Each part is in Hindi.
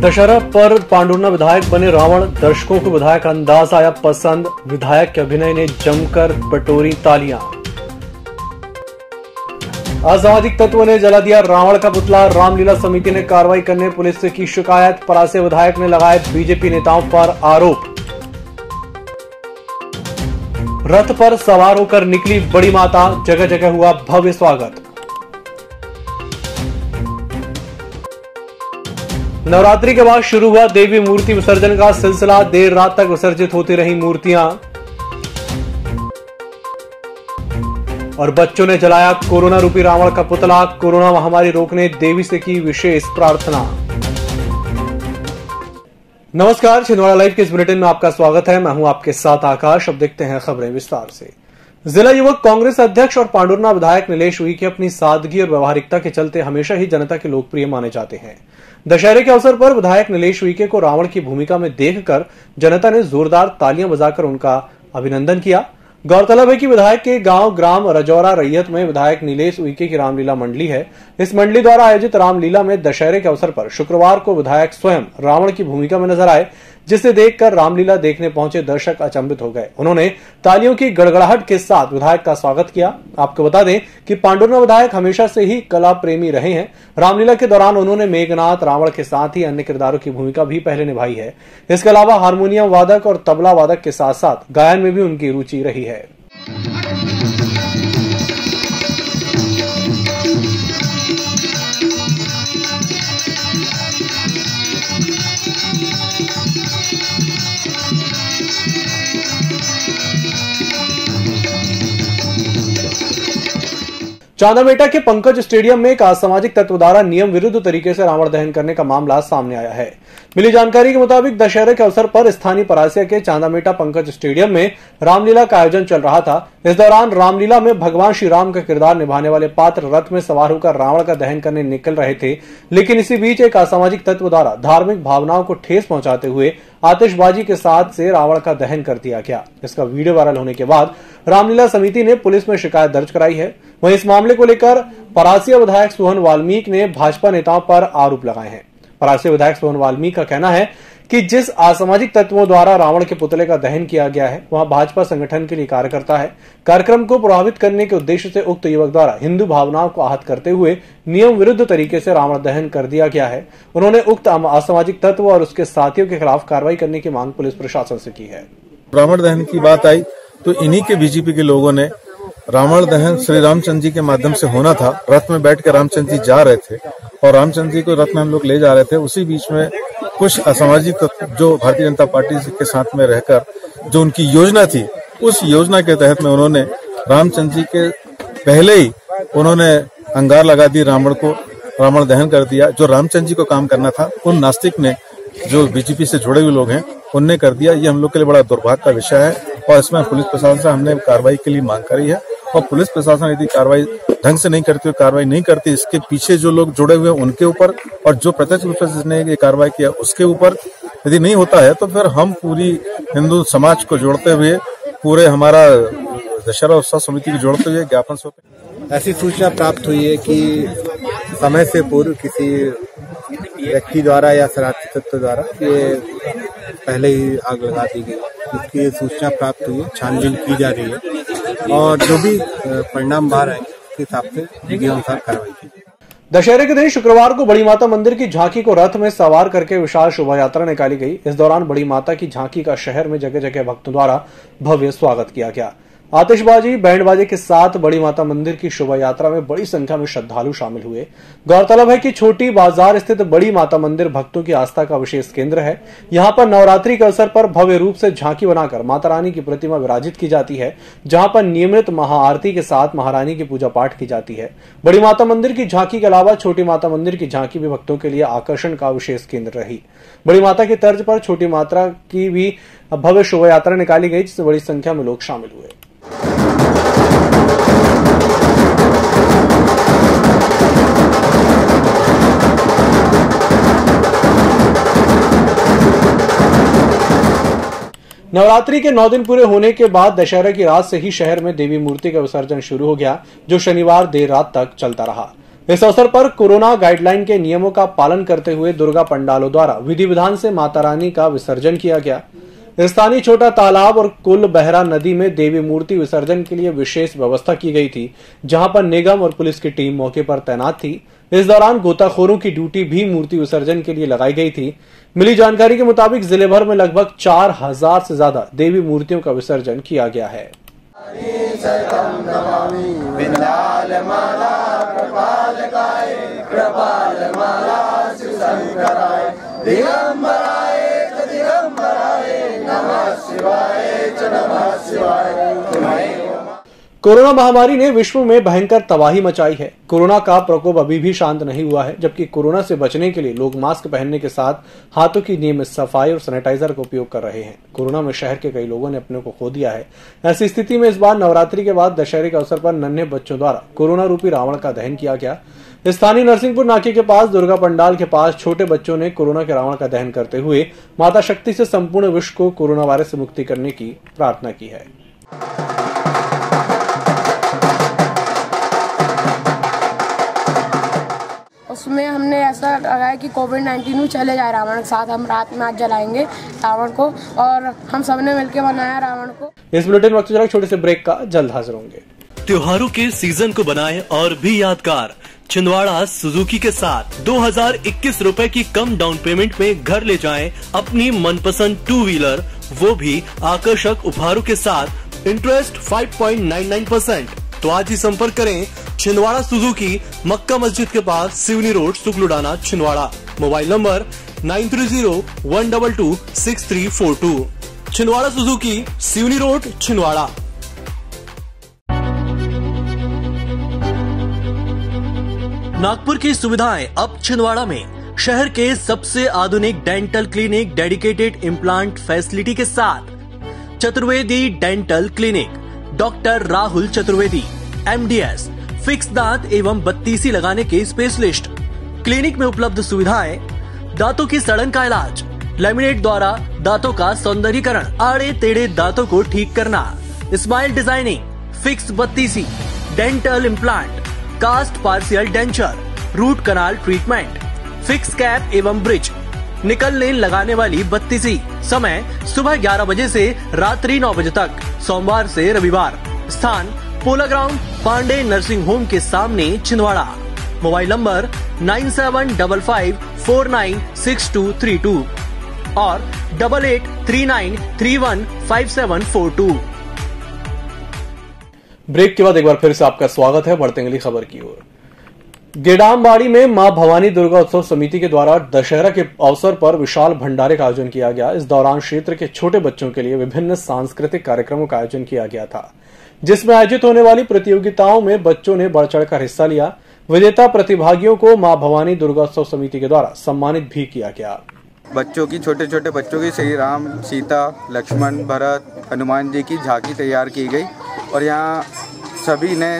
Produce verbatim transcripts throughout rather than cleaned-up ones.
दशहरा पर पांडुर्ना विधायक बने रावण, दर्शकों को विधायक का अंदाज आया पसंद। विधायक के अभिनय ने जमकर बटोरी तालियां। असामाजिक तत्वों ने जला दिया रावण का पुतला। रामलीला समिति ने कार्रवाई करने पुलिस से की शिकायत। परासिया विधायक ने लगाए बीजेपी नेताओं पर आरोप। रथ पर सवार होकर निकली बड़ी माता, जगह जगह हुआ भव्य स्वागत। नवरात्रि के बाद शुरू हुआ देवी मूर्ति विसर्जन का सिलसिला। देर रात तक विसर्जित होती रही मूर्तियां और बच्चों ने जलाया कोरोना रूपी रावण का पुतला। कोरोना महामारी रोकने देवी से की विशेष प्रार्थना। नमस्कार, छिंदवाड़ा लाइव के इस बुलेटिन में आपका स्वागत है। मैं हूं आपके साथ आकाश। अब देखते हैं खबरें विस्तार से। जिला युवक कांग्रेस अध्यक्ष और पांडुर्ना विधायक नीलेश उईके अपनी सादगी और व्यवहारिकता के चलते हमेशा ही जनता के लोकप्रिय माने जाते हैं। दशहरे के अवसर पर विधायक नीलेश उईके को रावण की भूमिका में देखकर जनता ने जोरदार तालियां बजाकर उनका अभिनंदन किया। गौरतलब है कि विधायक के गांव ग्राम रजौरा रैयत में विधायक नीलेश उईके की रामलीला मंडली है। इस मंडली द्वारा आयोजित रामलीला में दशहरे के अवसर पर शुक्रवार को विधायक स्वयं रावण की भूमिका में नजर आए, जिसे देखकर रामलीला देखने पहुंचे दर्शक अचंभित हो गए। उन्होंने तालियों की गड़गड़ाहट के साथ विधायक का स्वागत किया। आपको बता दें कि पांडुर्ना विधायक हमेशा से ही कला प्रेमी रहे हैं। रामलीला के दौरान उन्होंने मेघनाथ, रावण के साथ ही अन्य किरदारों की भूमिका भी पहले निभाई है। इसके अलावा हारमोनियम वादक और तबला वादक के साथ साथ गायन में भी उनकी रुचि रही है। चांदामेटा के पंकज स्टेडियम में एक असामाजिक तत्व द्वारा नियम विरुद्ध तरीके से रावण दहन करने का मामला सामने आया है। मिली जानकारी के मुताबिक दशहरे के अवसर पर स्थानीय परासिया के चांदामेटा पंकज स्टेडियम में रामलीला का आयोजन चल रहा था। इस दौरान रामलीला में भगवान श्री राम का किरदार निभाने वाले पात्र रथ में सवार होकर रावण का दहन करने निकल रहे थे, लेकिन इसी बीच एक असामाजिक तत्व द्वारा धार्मिक भावनाओं को ठेस पहुंचाते हुए आतिशबाजी के साथ से रावण का दहन कर दिया गया। इसका वीडियो वायरल होने के बाद रामलीला समिति ने पुलिस में शिकायत दर्ज कराई है। वहीं इस मामले को लेकर परासिया विधायक सोहन वाल्मीकि ने भाजपा नेताओं पर आरोप लगाए हैं। परासिया विधायक सोहन वाल्मीकि का कहना है कि जिस असामाजिक तत्वों द्वारा रावण के पुतले का दहन किया गया है, वहां भाजपा संगठन के लिए कार्यकर्ता है। कार्यक्रम को प्रभावित करने के उद्देश्य से उक्त युवक द्वारा हिंदू भावनाओं को आहत करते हुए नियम विरुद्ध तरीके से रावण दहन कर दिया गया है। उन्होंने उक्त असामाजिक तत्व और उसके साथियों के खिलाफ कार्रवाई करने की मांग पुलिस प्रशासन से की है। रावण दहन की बात आई तो इन्हीं के बीजेपी के लोगों ने रावण दहन श्री रामचंद्र जी के माध्यम से होना था। रथ में बैठ कर रामचंद्र जी जा रहे थे और रामचंद्र जी को रथ में हम लोग ले जा रहे थे। उसी बीच में कुछ असामाजिक तत्व जो भारतीय जनता पार्टी के साथ में रहकर जो उनकी योजना थी, उस योजना के तहत में उन्होंने रामचंद्र जी के पहले ही उन्होंने अंगार लगा दी, रावण को रावण दहन कर दिया। जो रामचंद्र जी को काम करना था उन नास्तिक ने, जो बीजेपी से जुड़े हुए लोग हैं, उनने कर दिया। ये हम लोग के लिए बड़ा दुर्भाग्य का विषय है और इसमें पुलिस प्रशासन से हमने कार्रवाई के लिए मांग करी है। और पुलिस प्रशासन यदि कार्रवाई ढंग से नहीं करती, कार्रवाई नहीं करती, इसके पीछे जो लोग जुड़े हुए हैं उनके ऊपर और जो प्रत्यक्ष रूप से जिसने ये कार्रवाई किया उसके ऊपर यदि नहीं होता है तो फिर हम पूरी हिंदू समाज को जोड़ते हुए, पूरे हमारा दशहरा उत्सव समिति को जोड़ते हुए ज्ञापन सौंपे। ऐसी सूचना प्राप्त हुई है कि समय से पूर्व किसी व्यक्ति द्वारा या शरारती तत्व द्वारा ये पहले ही आग लगा दी गई। इसकी सूचना प्राप्त हुई है, छानबीन की जा रही है और जो भी परिणाम बाहर आएंगे उसके हिसाब से विधि अनुसार कार्रवाई की। दशहरे के दिन शुक्रवार को बड़ी माता मंदिर की झांकी को रथ में सवार करके विशाल शोभा यात्रा निकाली गई। इस दौरान बड़ी माता की झांकी का शहर में जगह जगह भक्तों द्वारा भव्य स्वागत किया गया। आतिशबाजी, बैंड बाजे के साथ बड़ी माता मंदिर की शोभा यात्रा में बड़ी संख्या में श्रद्धालु शामिल हुए। गौरतलब है कि छोटी बाजार स्थित बड़ी माता मंदिर भक्तों की आस्था का विशेष केंद्र है। यहां पर नवरात्रि के अवसर पर भव्य रूप से झांकी बनाकर माता रानी की प्रतिमा विराजित की जाती है, जहां पर नियमित महाआरती के साथ महारानी की पूजा पाठ की जाती है। बड़ी माता मंदिर की झांकी के अलावा छोटी माता मंदिर की झांकी भी भक्तों के लिए आकर्षण का विशेष केंद्र रही। बड़ी माता की तर्ज पर छोटी माता की भी भव्य शोभा यात्रा निकाली गई, जिसमें बड़ी संख्या में लोग शामिल हुए। नवरात्रि के नौ दिन पूरे होने के बाद दशहरा की रात से ही शहर में देवी मूर्ति का विसर्जन शुरू हो गया, जो शनिवार देर रात तक चलता रहा। इस अवसर पर कोरोना गाइडलाइन के नियमों का पालन करते हुए दुर्गा पंडालों द्वारा विधि विधान से माता रानी का विसर्जन किया गया। स्थानीय छोटा तालाब और कुल बहरा नदी में देवी मूर्ति विसर्जन के लिए विशेष व्यवस्था की गई थी, जहां पर निगम और पुलिस की टीम मौके पर तैनात थी। इस दौरान गोताखोरों की ड्यूटी भी मूर्ति विसर्जन के लिए लगाई गई थी। मिली जानकारी के मुताबिक जिले भर में लगभग चार हजार से ज्यादा देवी मूर्तियों का विसर्जन किया गया है। कोरोना महामारी ने विश्व में भयंकर तबाही मचाई है। कोरोना का प्रकोप अभी भी शांत नहीं हुआ है, जबकि कोरोना से बचने के लिए लोग मास्क पहनने के साथ हाथों की नियमित सफाई और सैनिटाइजर का उपयोग कर रहे हैं। कोरोना में शहर के कई लोगों ने अपने को खो दिया है। ऐसी स्थिति में इस बार नवरात्रि के बाद दशहरे के अवसर पर नन्हे बच्चों द्वारा कोरोना रूपी रावण का दहन किया गया। स्थानीय नरसिंहपुर नाके के पास दुर्गा पंडाल के पास छोटे बच्चों ने कोरोना के रावण का दहन करते हुए माता शक्ति से संपूर्ण विश्व को कोरोना वायरस से मुक्ति करने की प्रार्थना की है। उसमें हमने ऐसा लगाया कि कोविड नाइन्टीन भी चले जाए रावण के साथ। हम रात में आज जलाएंगे रावण को और हम सबने मिलकर बनाया रावण को। इस बुलेटिन में वक्त छोटे से ब्रेक का जल्द हाजिर होंगे। त्योहारों के सीजन को बनाए और भी यादगार। छिंदवाड़ा सुजुकी के साथ दो हजार इक्कीस रुपए की कम डाउन पेमेंट में घर ले जाएं अपनी मनपसंद टू व्हीलर, वो भी आकर्षक उपहारों के साथ। इंटरेस्ट पाँच पॉइंट नौ नौ परसेंट। तो आज ही संपर्क करें छिंदवाड़ा सुजुकी, मक्का मस्जिद के पास, Seoni road, Sukludana, Chhindwara. Mobile number nine three zero one double two six three four two. Chhindwara Suzuki, Seoni road, Chhindwara. Nagpur की सुविधाएं अब छिंदवाड़ा में। शहर के सबसे आधुनिक dental clinic, dedicated implant facility के साथ। Chaturvedi dental clinic, doctor Rahul Chaturvedi, M D S, fix दांत एवं बत्तीसी लगाने के स्पेशलिस्ट। क्लिनिक में उपलब्ध सुविधाएं: दांतों की सड़न का इलाज, लैमिनेट द्वारा दांतों का सौंदर्यीकरण, आड़े टेढ़े दांतों को ठीक करना, स्माइल डिजाइनिंग, फिक्स बत्तीसी, dental implant, cast partial denture, root canal treatment, fix cap एवं ब्रिज, निकल लेन लगाने वाली बत्तीसी। समय सुबह ग्यारह बजे से रात्रि नौ बजे तक, सोमवार से रविवार। स्थान Pola ground, Pande nursing home के सामने, Chhindwara. Mobile number nine seven double five four nine six two three two और double eight three nine three one five seven four two. Break के बाद एक बार फिर से आपका स्वागत है। बढ़ते अगली खबर की ओर। गेडामबाड़ी में मां भवानी दुर्गा उत्सव समिति के द्वारा दशहरा के अवसर पर विशाल भंडारे का आयोजन किया गया। इस दौरान क्षेत्र के छोटे बच्चों के लिए विभिन्न सांस्कृतिक कार्यक्रमों का आयोजन किया गया था, जिसमें आयोजित होने वाली प्रतियोगिताओं में बच्चों ने बढ़ चढ़कर हिस्सा लिया। विजेता प्रतिभागियों को मां भवानी दुर्गा उत्सव समिति के द्वारा सम्मानित भी किया गया। बच्चों की छोटे छोटे बच्चों की श्री राम, सीता, लक्ष्मण, भरत, हनुमान जी की झांकी तैयार की गई और यहाँ सभी ने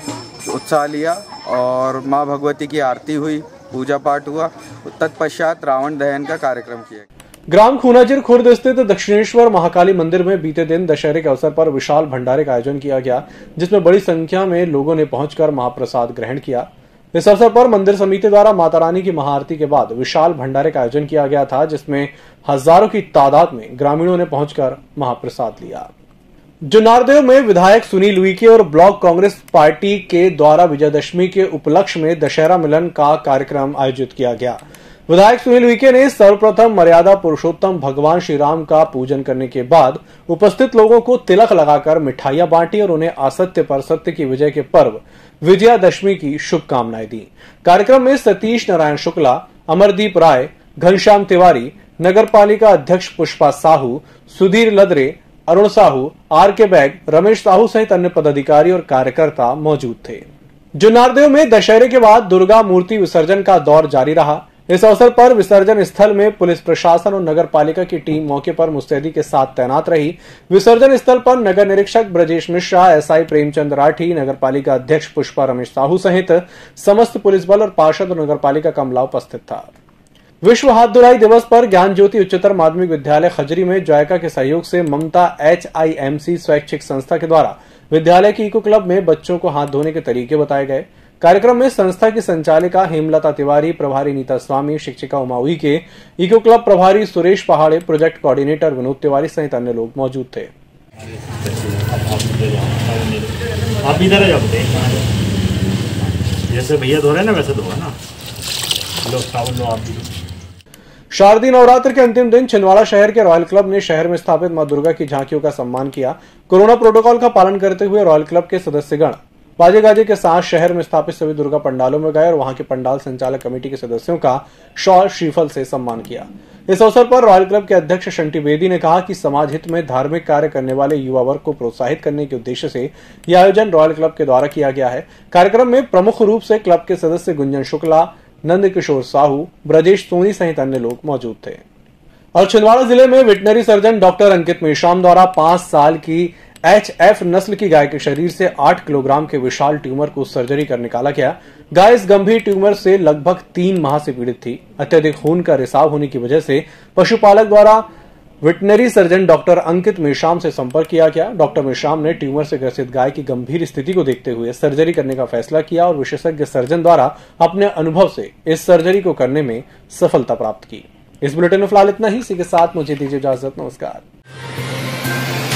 उत्साह लिया और माँ भगवती की आरती हुई, पूजा पाठ हुआ। तत्पश्चात रावण दहन का कार्यक्रम किया। ग्राम खूनाजिर खुर्द स्थित दक्षिणेश्वर महाकाली मंदिर में बीते दिन दशहरे के अवसर पर विशाल भंडारे का आयोजन किया गया, जिसमें बड़ी संख्या में लोगों ने पहुंचकर महाप्रसाद ग्रहण किया। इस अवसर पर मंदिर समिति द्वारा माता रानी की महाआरती के बाद विशाल भंडारे का आयोजन किया गया था, जिसमें हजारों की तादाद में ग्रामीणों ने पहुंचकर महाप्रसाद लिया। जुन्नारदेव में विधायक सुनील उइके और ब्लॉक कांग्रेस पार्टी के द्वारा विजयदशमी के उपलक्ष्य में दशहरा मिलन का कार्यक्रम आयोजित किया गया। विधायक सुनील उइके ने सर्वप्रथम मर्यादा पुरुषोत्तम भगवान श्री राम का पूजन करने के बाद उपस्थित लोगों को तिलक लगाकर मिठाइयां बांटी और उन्हें असत्य पर सत्य की विजय के पर्व विजयादशमी की शुभकामनाएं दी। कार्यक्रम में सतीश नारायण शुक्ला, अमरदीप राय, घनश्याम तिवारी, नगर पालिका अध्यक्ष पुष्पा साहू, सुधीर लदरे, अरुण साहू, आर के बैग, रमेश साहू सहित अन्य पदाधिकारी और कार्यकर्ता मौजूद थे। जुन्नारदेव में दशहरे के बाद दुर्गा मूर्ति विसर्जन का दौर जारी रहा। इस अवसर पर विसर्जन स्थल में पुलिस प्रशासन और नगर पालिका की टीम मौके पर मुस्तैदी के साथ तैनात रही। विसर्जन स्थल पर नगर निरीक्षक ब्रजेश मिश्रा, एसआई प्रेमचंद राठी, नगर पालिका अध्यक्ष पुष्पा रमेश साहू सहित समस्त पुलिस बल और पार्षद और नगर पालिका का अमला उपस्थित था। विश्व हाथ धुलाई दिवस पर ज्ञान ज्योति उच्चतर माध्यमिक विद्यालय खजरी में जायका के सहयोग से ममता एच आई एम सी स्वैच्छिक संस्था के द्वारा विद्यालय की इको क्लब में बच्चों को हाथ धोने के तरीके बताए गए। कार्यक्रम में संस्था की संचालिका हेमलता तिवारी, प्रभारी नीता स्वामी, शिक्षिका उमा उइके, इको क्लब प्रभारी सुरेश पहाड़े, प्रोजेक्ट कोऑर्डिनेटर विनोद तिवारी सहित अन्य लोग मौजूद थे। आप इधर जाओ, जैसे भैया धो रहे हैं ना वैसे धो ना, लो साबुन लो आप भी। शारदीय नवरात्र के अंतिम दिन छिंदवाड़ा शहर के रॉयल क्लब ने शहर में स्थापित मां दुर्गा की झांकियों का सम्मान किया। कोरोना प्रोटोकॉल का पालन करते हुए रॉयल क्लब के सदस्यगण बाजे गाजे के साथ शहर में स्थापित सभी दुर्गा पंडालों में गए और वहां के पंडाल संचालक कमेटी के सदस्यों का शॉल श्रीफल से सम्मान किया। इस अवसर पर रॉयल क्लब के अध्यक्ष शंटी बेदी ने कहा कि समाज हित में धार्मिक कार्य करने वाले युवा वर्ग को प्रोत्साहित करने के उद्देश्य से यह आयोजन रॉयल क्लब के द्वारा किया गया है। कार्यक्रम में प्रमुख रूप से क्लब के सदस्य गुंजन शुक्ला, नंद किशोर साहू, ब्रजेश सोनी सहित अन्य लोग मौजूद थे। और छिंदवाड़ा जिले में veterinary surgeon doctor Ankit Meshram द्वारा पांच साल की एच एफ नस्ल की गाय के शरीर से आठ किलोग्राम के विशाल ट्यूमर को सर्जरी कर निकाला गया। गाय इस गंभीर ट्यूमर से लगभग तीन माह से पीड़ित थी। अत्यधिक खून का रिसाव होने की वजह से पशुपालक द्वारा veterinary surgeon doctor Ankit Meshram से संपर्क किया गया। डॉक्टर मेश्राम ने ट्यूमर से ग्रसित गाय की गंभीर स्थिति को देखते हुए सर्जरी करने का फैसला किया और विशेषज्ञ सर्जन द्वारा अपने अनुभव से इस सर्जरी को करने में सफलता प्राप्त की। इस बुलेटिन में फिलहाल इतना ही। इसी के साथ मुझे दीजिए इजाजत। नमस्कार।